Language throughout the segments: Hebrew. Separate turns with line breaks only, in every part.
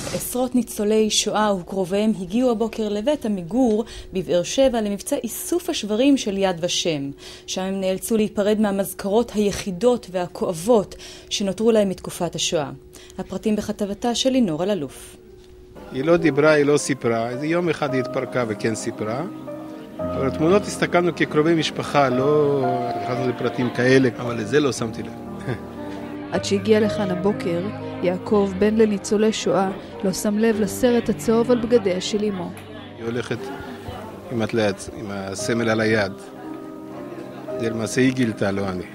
עשרות ניצולי שואה וקרוביהם הגיעו הבוקר לבית המיגור בבאר שבע למבצע איסוף השברים של יד ושם. שם הם נאלצו להיפרד מהמזכרות היחידות והכואבות שנותרו להם מתקופת השואה. הפרטים בכתבתה של לינור אלאלוף.
היא לא דיברה, היא לא סיפרה. איזה יום אחד היא התפרקה וכן סיפרה. אבל התמונות הסתכלנו כקרובי משפחה, לא נכנסנו לפרטים כאלה, אבל לזה לא שמתי לב.
עד שהגיע לכאן הבוקר, יעקב, בן לניצולי שואה, לא שם לב לסרט הצהוב על בגדיה של אמו.
היא הולכת עם הסמל על היד. זה למעשה היא גילתה, לא אני.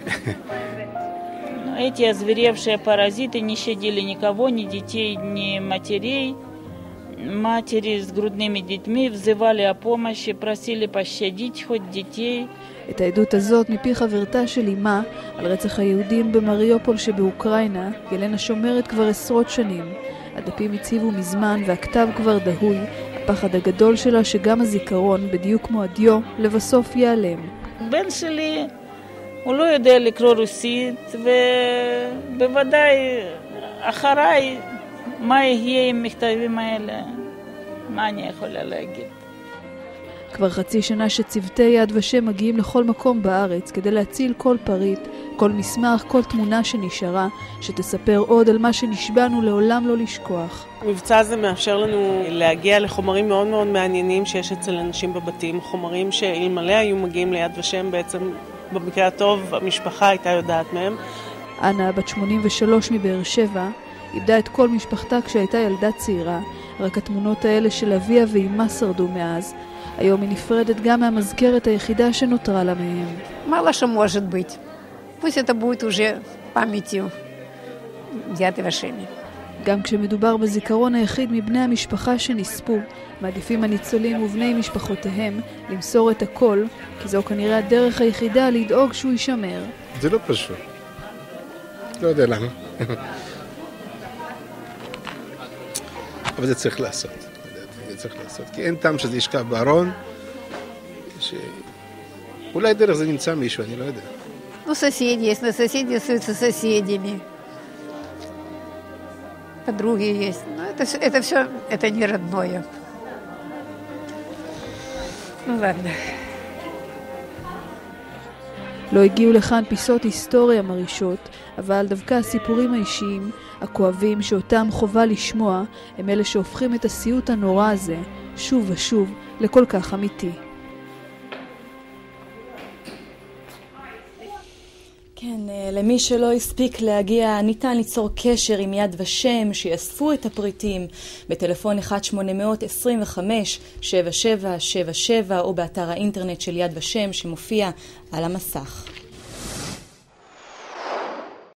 Эти озверевшие паразиты не щадили никого, ни детей, ни матерей. Матери с грудными детьми взывали о помощи, просили пощадить хоть детей.
את העדות הזאת מפי חברתה של אמה על רצח היהודים במריופול שבאוקראינה, ילנה שומרת כבר עשרות שנים. הדפים הציבו מזמן והכתב כבר דהוי, הפחד הגדול שלה שגם הזיכרון, בדיוק כמו הדיו, לבסוף ייעלם.
בן שלי, הוא לא יודע לקרוא רוסית, ובוודאי אחריי, מה יהיה עם מכתבים האלה? מה אני יכולה להגיד?
כבר חצי שנה שצוותי יד ושם מגיעים לכל מקום בארץ כדי להציל כל פריט, כל מסמך, כל תמונה שנשארה, שתספר עוד על מה שנשבענו לעולם לא לשכוח.
המבצע הזה מאפשר לנו להגיע לחומרים מאוד מאוד מעניינים שיש אצל אנשים בבתים, חומרים שאלמלא היו מגיעים ליד ושם בעצם במקרה הטוב המשפחה הייתה יודעת מהם.
אנה, בת 83 מבאר שבע, איבדה את כל משפחתה כשהייתה ילדה צעירה, רק התמונות האלה של אביה ואימה שרדו מאז. היום היא נפרדת גם מהמזכרת היחידה שנותרה לה מהם.
Мало что может быть. Пусть это будет уже памятью дяды Вашеми.
גם כשמדובר בזיכרון היחיד מבני המשפחה שנספו, מעדיפים הניצולים ובני משפחותיהם למסור את הכל, כי זו כנראה הדרך היחידה לדאוג שהוא יישמר.
זה לא פשוט. לא יודע למה. אבל זה צריך לעשות. זה צריך לעשות. כי אין טעם שזה ישכב בארון. אולי דרך זה נמצא מישהו, אני לא יודע.
Ну, соседи есть, на соседи остаются соседями. Подруги есть. Но это все, это не родное. Ну, ладно.
לא הגיעו לכאן פיסות היסטוריה מרישות, אבל דווקא הסיפורים האישיים, הכואבים שאותם חובה לשמוע, הם אלה שהופכים את הסיוט הנורא הזה, שוב ושוב, לכל כך אמיתי.
כן, למי שלא הספיק להגיע, ניתן ליצור קשר עם יד ושם שיאספו את הפריטים בטלפון 1-825-7777 או באתר האינטרנט של יד ושם שמופיע על המסך.